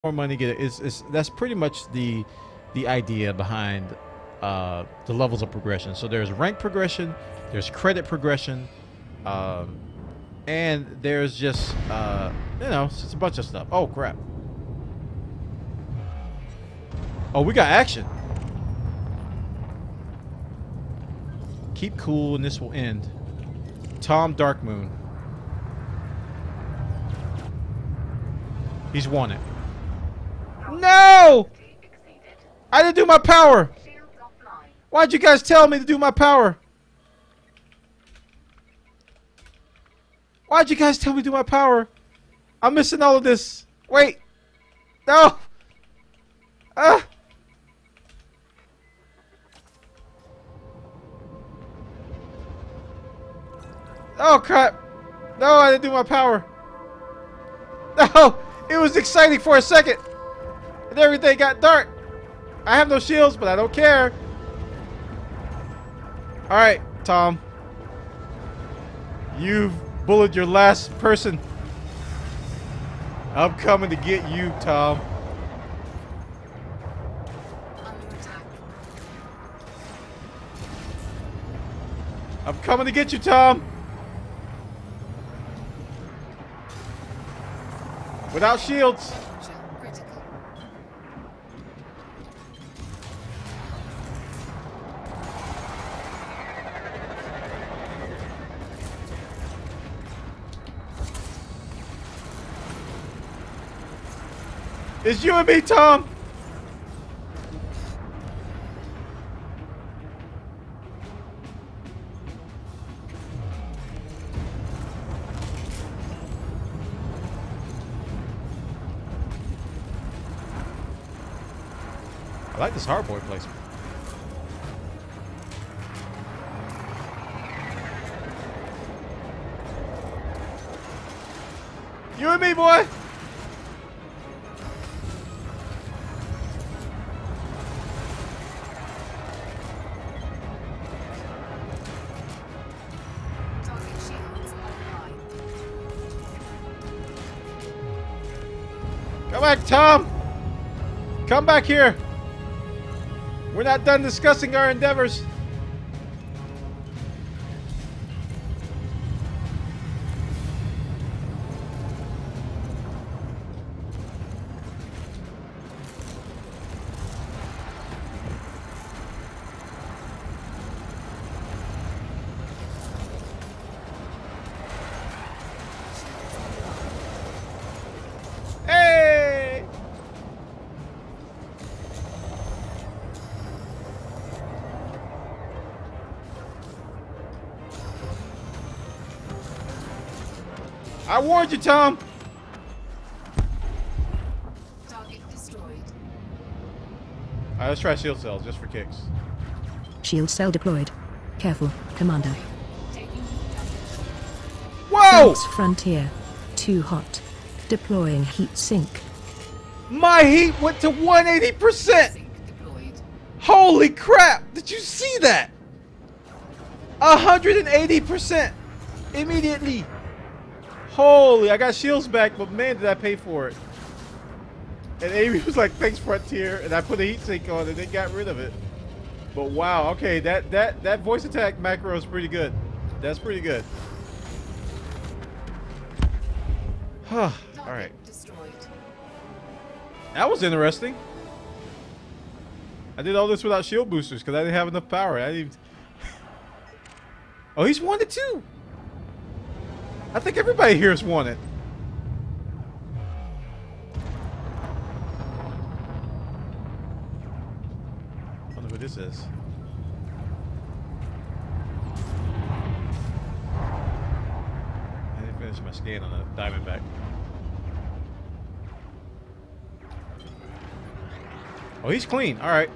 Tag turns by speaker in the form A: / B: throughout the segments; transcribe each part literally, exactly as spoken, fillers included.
A: more money, get it. It's, it's that's pretty much the the idea behind uh, the levels of progression. So there's rank progression, there's credit progression, um, and there's just uh, you know, it's just a bunch of stuff. Oh crap! Oh, we got action. Keep cool, and this will end. Tom Darkmoon. He's won it. No! I didn't do my power. Why'd you guys tell me to do my power? Why'd you guys tell me to do my power? I'm missing all of this. Wait. No. Ah. Oh crap. No, I didn't do my power. No. It was exciting for a second. And everything got dark. I have no shields, but I don't care. Alright, Tom. You've bullied your last person. I'm coming to get you, Tom. I'm coming to get you, Tom. Without shields. It's you and me, Tom. I like this hardboard placement. You and me, boy. Come back, Tom. Come back here. We're not done discussing our endeavors. Hey! I warned you, Tom.
B: Target destroyed.
A: All right, let's try shield cells just for kicks.
C: Shield cell deployed. Careful, Commander.
A: Whoa!
C: Thanks, Frontier. Too hot. Deploying heat sink.
A: My heat went to one hundred eighty percent. Holy crap! Did you see that? one hundred eighty percent immediately. Holy, I got shields back, but man, did I pay for it. And Amy was like, thanks, Frontier. And I put a heat sink on and they got rid of it. But wow, okay, that, that, that voice attack macro is pretty good. That's pretty good. All right. That was interesting. I did all this without shield boosters because I didn't have enough power. I didn't even... Oh, he's wanted too. I think everybody here is wanted. I wonder who this is. I didn't finish my scan on the Diamondback. Oh, he's clean. All right.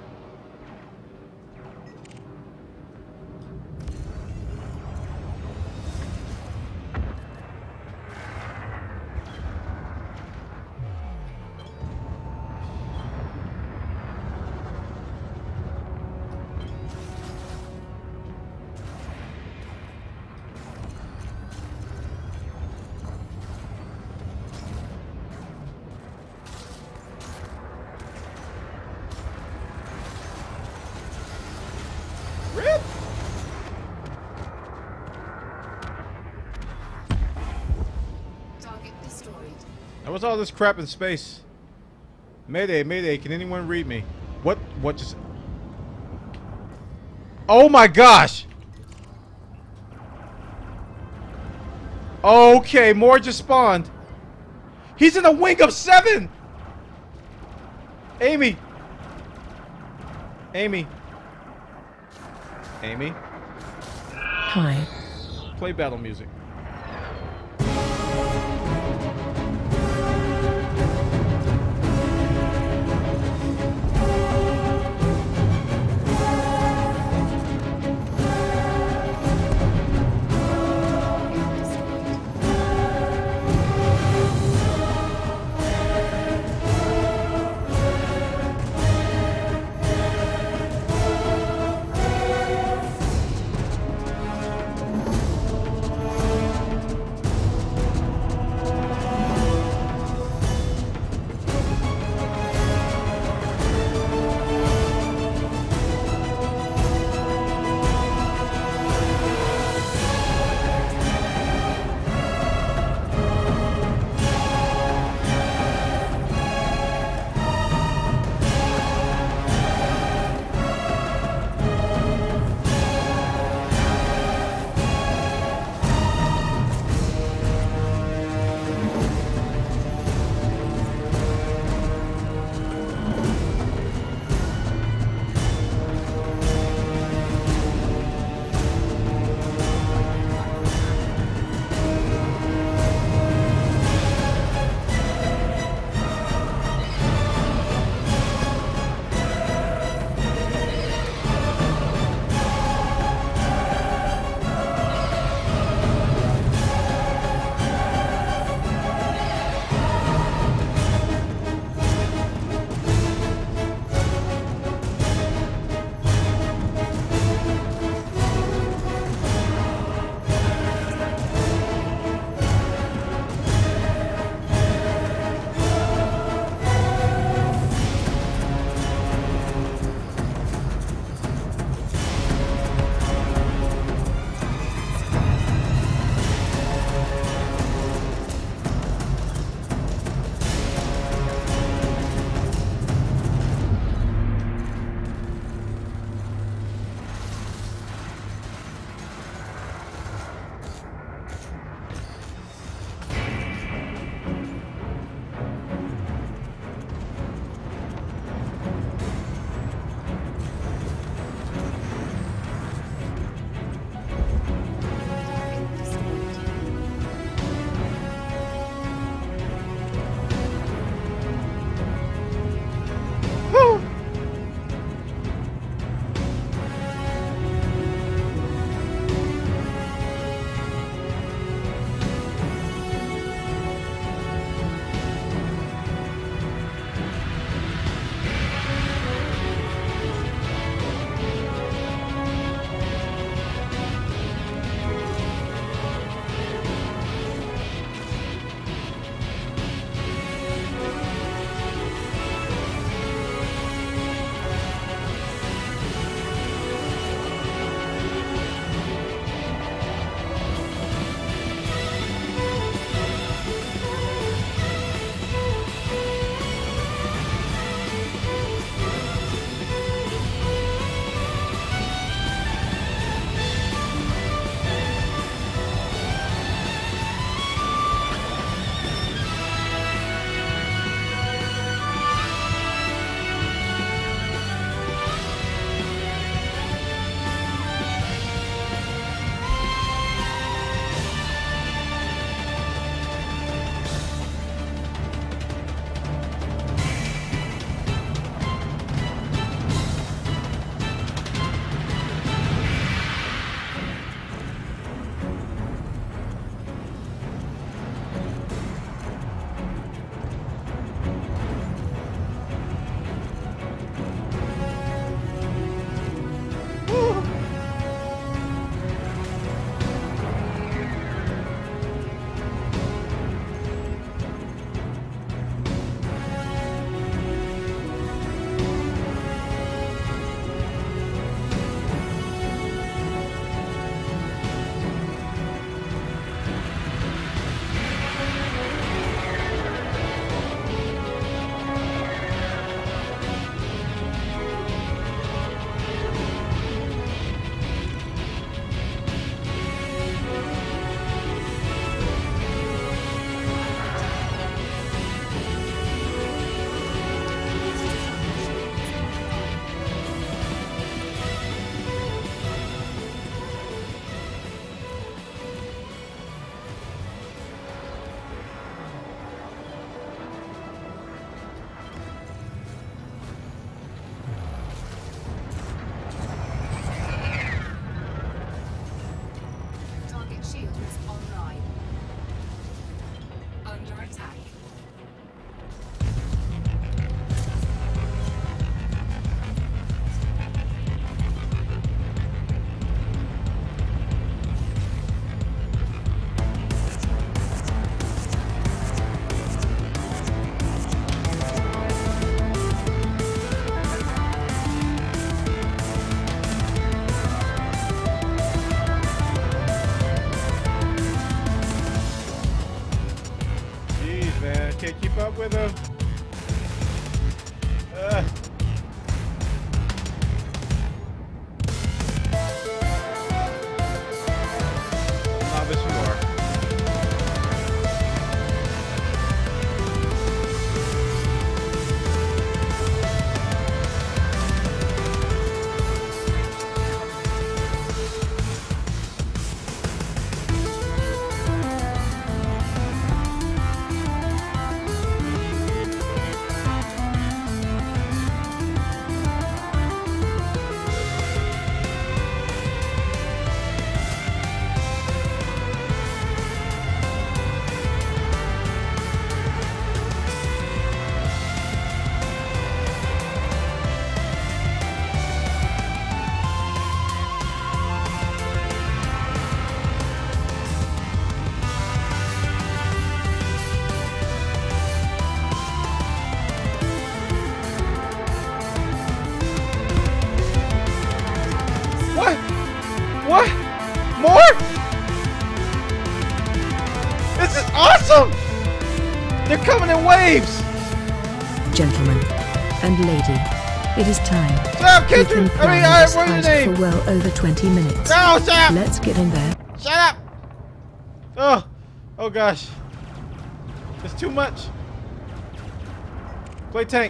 A: What's all this crap in space? Mayday, mayday, can anyone read me? What, what just... Oh my gosh! Okay, more just spawned. He's in a wing of seven! Amy! Amy. Amy.
C: Hi.
A: Play battle music. waves!
C: Gentlemen and lady, it is time.
A: Shut up,
C: We've
A: Kendra!
C: been
A: I mean,
C: planning
A: I,
C: this
A: what's your
C: heist
A: name?
C: for well over twenty minutes.
A: No, shut up!
C: Let's get in there.
A: Shut up! Oh, oh gosh. It's too much. Play tank.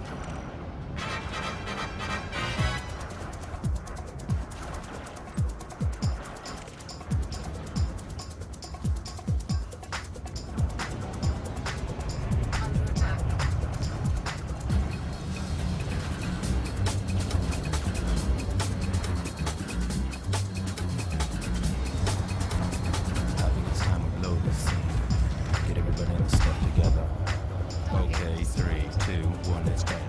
B: Under attack.
D: I think it's time to load this scene. Get everybody in the stuff together. Okay, three, two, one, let's go.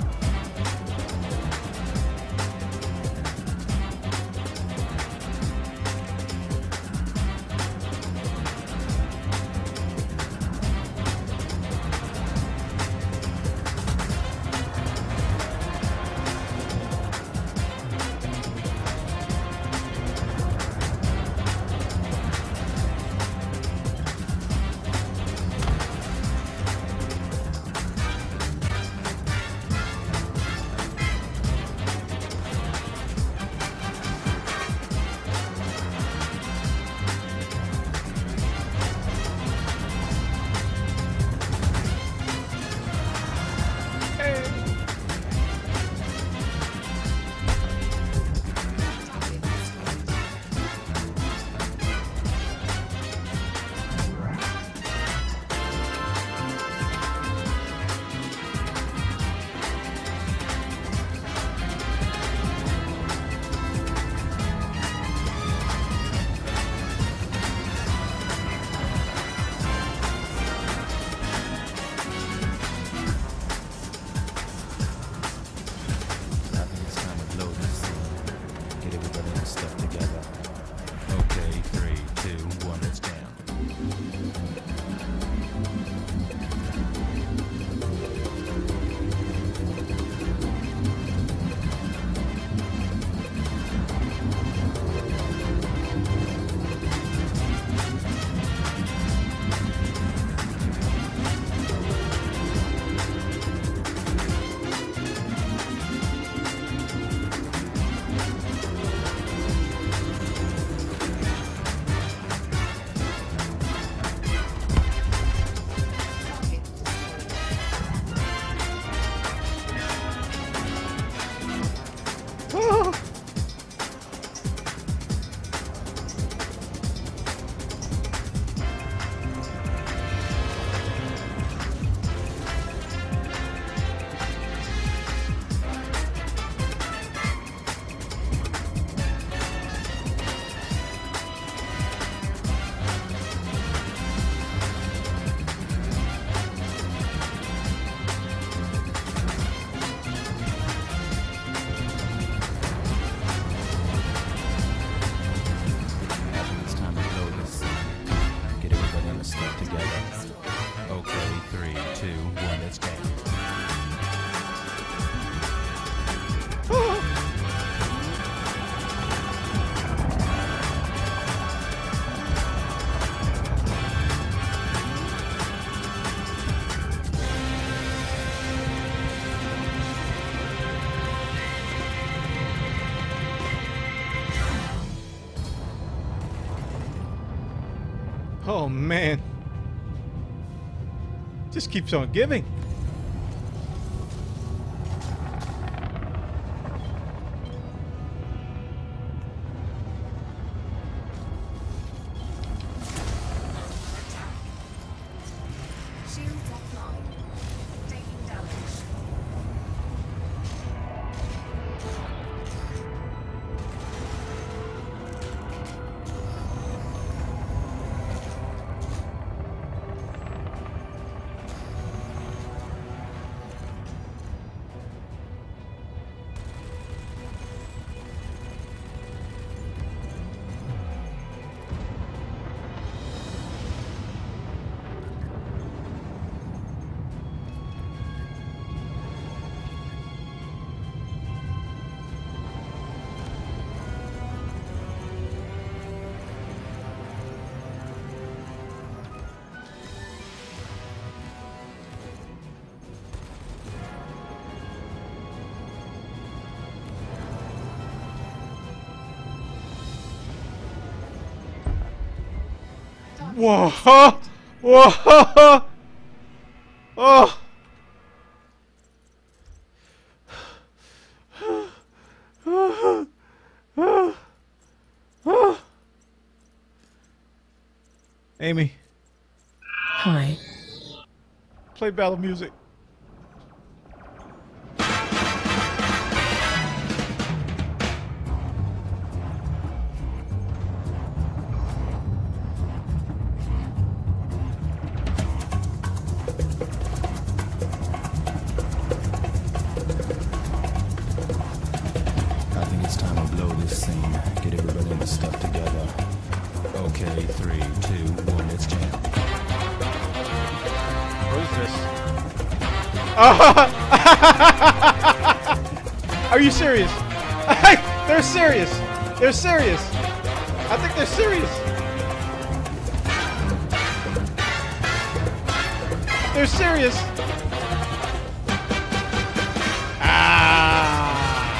B: Target destroyed.
D: I think it's time to load this scene. Get everybody in the stuff together. Okay, three, two, one, let's jam.
B: Target destroyed.
A: Oh.
D: I think it's time to load this scene. Get everybody in the stuff together. Okay, three, two, one, let's jam.
A: Oh man. Just keeps on giving.
B: Shields offline. Taking damage.
A: Whoa! Whoa! Oh! Amy,
C: Hi.
A: play battle music.
D: I think it's time to blow this scene. Get everybody in the stuff together. Okay, three, two, one, let's jam.
A: What is this? Are you serious? They're serious. They're serious. I think they're serious. They're serious. Ah.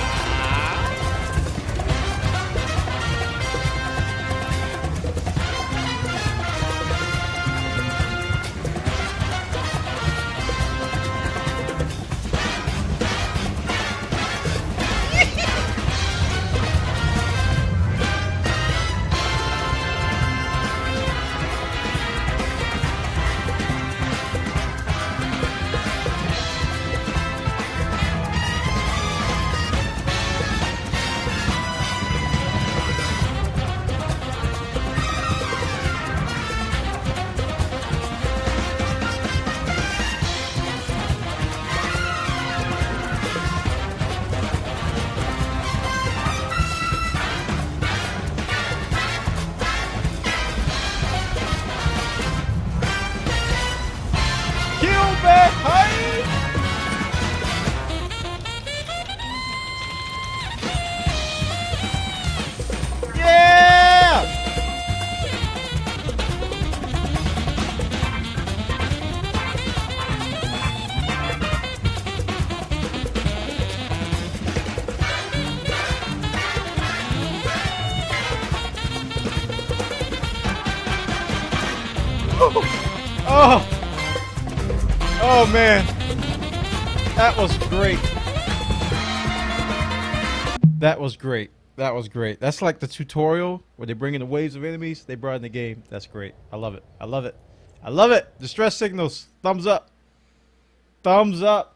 A: Kill back high. Yeah! Oh! Oh man, that was great. That was great. That was great. That's like the tutorial where they bring in the waves of enemies. They brought in the game. That's great. I love it. I love it. I love it. Distress signals. Thumbs up. Thumbs up.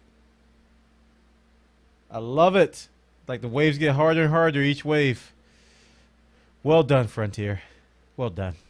A: I love it. Like the waves get harder and harder each wave. Well done, Frontier. Well done.